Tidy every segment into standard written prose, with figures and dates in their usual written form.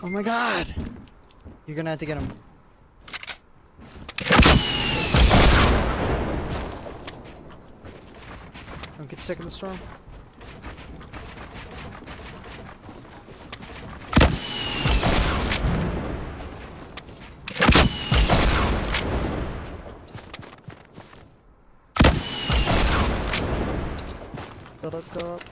Oh my god! You're gonna have to get him. Don't get sick in the storm. Build up, go up.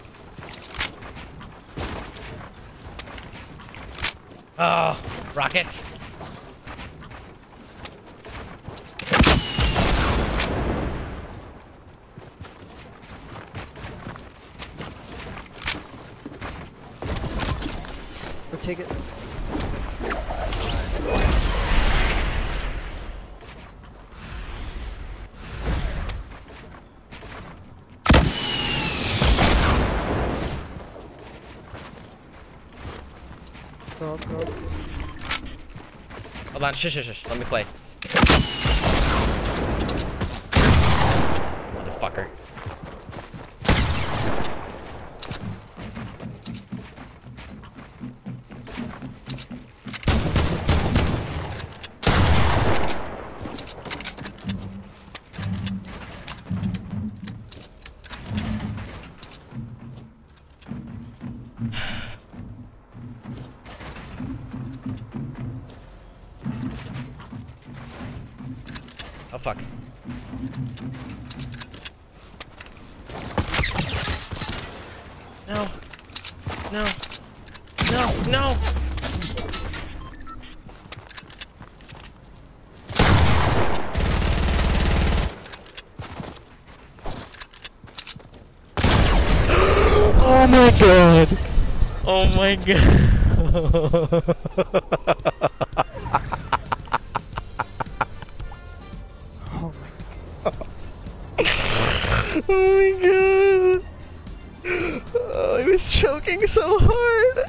Oh, rocket. Or take it. Go up, go up. Hold on, shush. Let me play. Motherfucker. Oh fuck. No. No. No. No. Oh my god. Oh my god. Oh my god! Oh, I was choking so hard!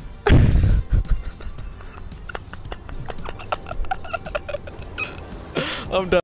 I'm done.